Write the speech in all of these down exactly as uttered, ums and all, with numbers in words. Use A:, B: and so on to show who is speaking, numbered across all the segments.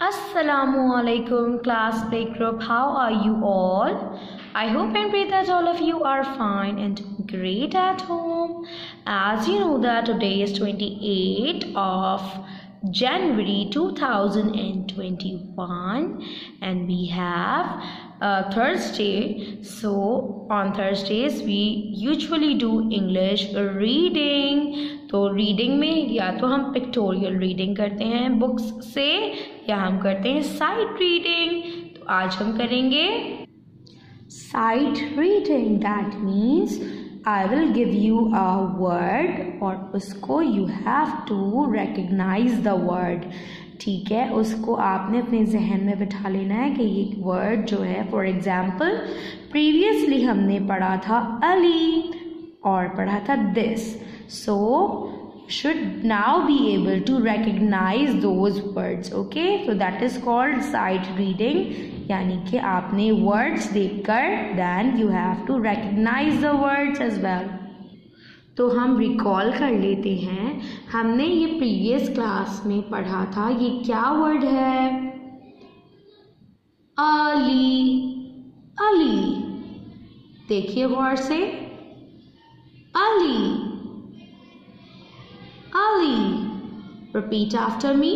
A: Assalamualaikum class play group. How are you all? I hope and pray that all of you are fine and great at home. As you know that today is twenty-eighth of January two thousand twenty-one and we have uh, Thursday. So on Thursdays we usually do English reading. तो reading में या तो हम pictorial reading करते हैं books से या हम करते हैं साइट रीडिंग. तो आज हम करेंगे sight reading. That means I will give you a word और उसको you have to recognise the word. ठीक है, उसको आपने अपने जहन में बिठा लेना है कि ये वर्ड जो है, फॉर एग्जाम्पल प्रीवियसली हमने पढ़ा था अली और पढ़ा था this. So you should now be able to recognize those words. Okay, so that is called sight reading. यानी कि आपने words देखकर then you have to recognize the words as well. तो हम रिकॉल कर लेते हैं. हमने ये प्रीवियस क्लास में पढ़ा था. ये क्या वर्ड है? अली. अली देखिए गौर से. Ali. Ali. Repeat after me.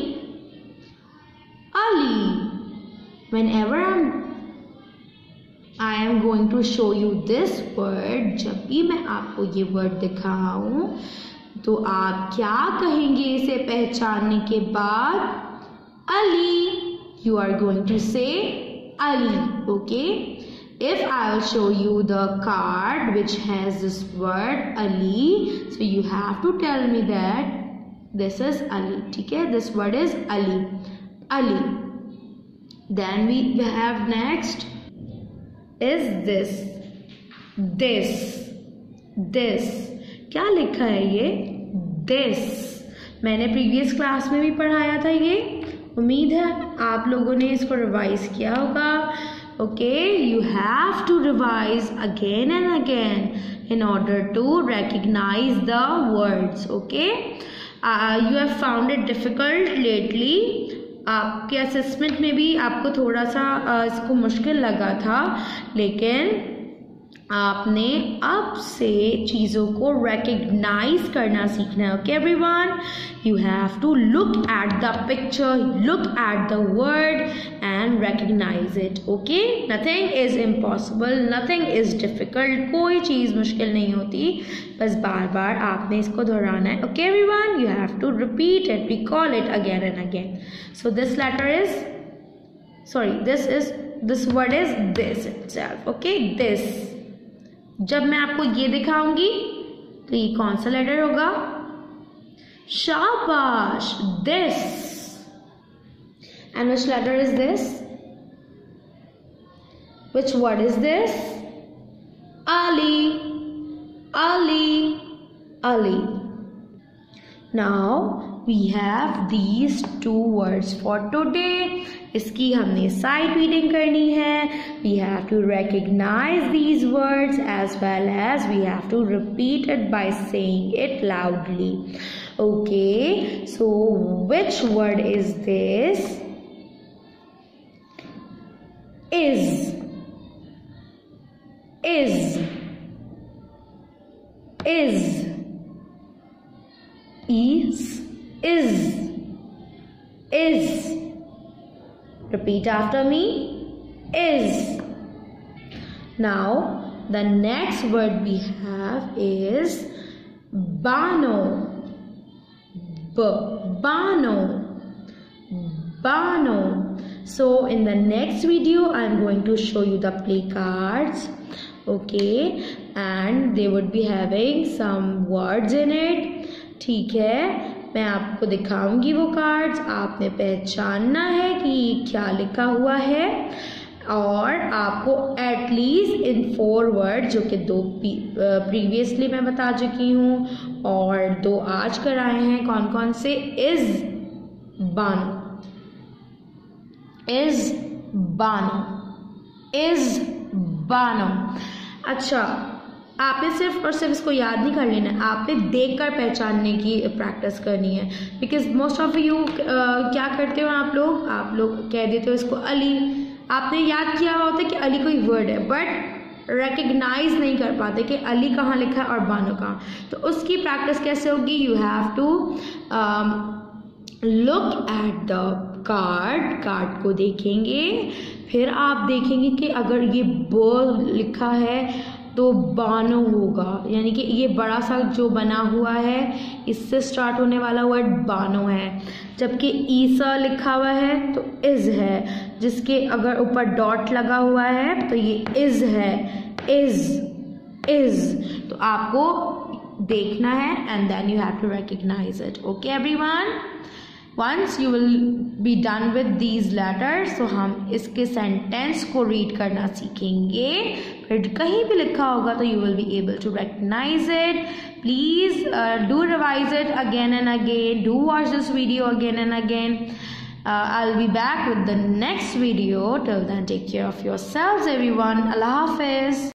A: Ali. Whenever I'm, I am going to show you this word, जब भी मैं आपको ये word दिखाऊं, तो आप क्या कहेंगे इसे पहचानने के बाद? Ali. You are going to say Ali. Okay. If I will show you the card which has this word Ali, so you have to tell me that this is Ali. ठीक है, this word is Ali. Ali. Then we have next is this. This. This. क्या लिखा है ये? This. मैंने previous class में भी पढ़ाया था ये. उम्मीद है आप लोगों ने इसको रिवाइज किया होगा. Okay, you have to revise again and again in order to recognize the words. Okay, uh, you have found it difficult lately. आपके असेसमेंट में भी आपको थोड़ा सा uh, इसको मुश्किल लगा था, लेकिन आपने अब से चीज़ों को recognize करना सीखना है. Okay everyone, you have to look at the picture, look at the word and recognize it. Okay, nothing is impossible, nothing is difficult. कोई चीज़ मुश्किल नहीं होती, बस बार बार आपने इसको दोहराना है. Okay everyone, you have to repeat it, recall it again and again. So this letter is, sorry, this is, this word is this itself. Okay, this. जब मैं आपको ये दिखाऊंगी तो ये कौन सा लेटर होगा? शाबाश, this. And which letter is this? Which word is this? Ali. Ali. Ali. Now we have these two words for today. इसकी हमने साइट रीडिंग करनी है. We have to recognize these words as well as we have to repeat it by saying it loudly. Okay, so which word is this? Is. Is. Is. Is. Is. Is. Repeat after me. Is. Now the next word we have is Bano. B. Bano. Bano. So in the next video I am going to show you the play cards. Okay, and they would be having some words in it. ठीक है, मैं आपको दिखाऊंगी वो cards. आपने पहचानना है कि ये क्या लिखा हुआ है और आपको एटलीस्ट इन फोर वर्ड, जो कि दो प्रीवियसली मैं बता चुकी हूँ और दो आज कराए हैं, कौन कौन से? इज बानो. इज बानो. इज बानो. अच्छा, आपने सिर्फ और सिर्फ इसको याद नहीं कर लेना है, आपने देख कर पहचानने की प्रैक्टिस करनी है। बिकॉज मोस्ट ऑफ यू क्या करते हो आप लोग आप लोग कह देते हो इसको अली, आपने याद किया हुआ होता है कि अली कोई वर्ड है, बट रिकग्नाइज नहीं कर पाते कि अली कहाँ लिखा है और बानो कहाँ। तो उसकी प्रैक्टिस कैसे होगी, you have to look at the card, card को देखेंगे, फिर आप देखेंगे कि अगर ये ब लिखा है तो बानो होगा, यानी कि ये बड़ा सा जो बना हुआ है इससे स्टार्ट होने वाला वर्ड बानो है। जबकि ईसा लिखा हुआ है तो इज़ है, जिसके अगर ऊपर डॉट लगा हुआ है तो ये इज़ है, इज़ इज़ तो आपको देखना है and then you have to recognise it. Okay everyone, once you will be done with these letters, तो हम इसके सेंटेंस को रीड करना सीखेंगे, फिर कहीं भी लिखा होगा तो you will be able to recognise it. Please do revise it again and again, do watch this video again and again. I will be back with the next video. Till then, take care of yourselves everyone. Allah Hafiz.